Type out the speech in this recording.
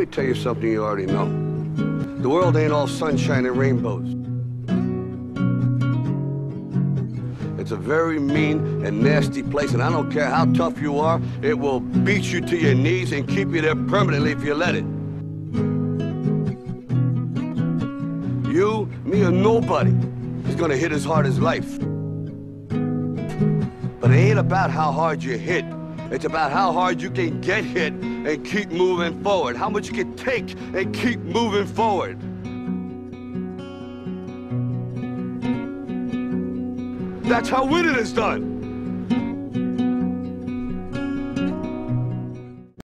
me tell you something you already know. The world ain't all sunshine and rainbows. It's a very mean and nasty place, and I don't care how tough you are, it will beat you to your knees and keep you there permanently if you let it. You, me, or nobody is gonna hit as hard as life. But it ain't about how hard you hit. It's about how hard you can get hit and keep moving forward. How much you can take and keep moving forward. That's how winning is done.